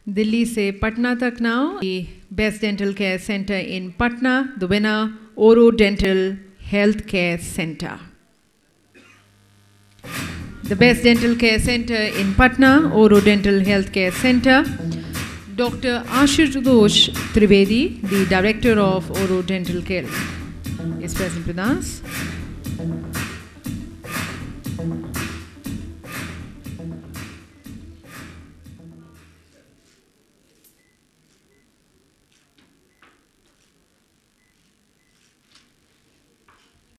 दिल्ली से पटना तक now. The Best Dental Care Center in Patna, the winner, Oro Dental Health Care Center. The Best Dental Care Center in Patna, Oro Dental Health Care Center. Dr. Ashutosh Trivedi, the Director of Oro Dental Care, is present with us.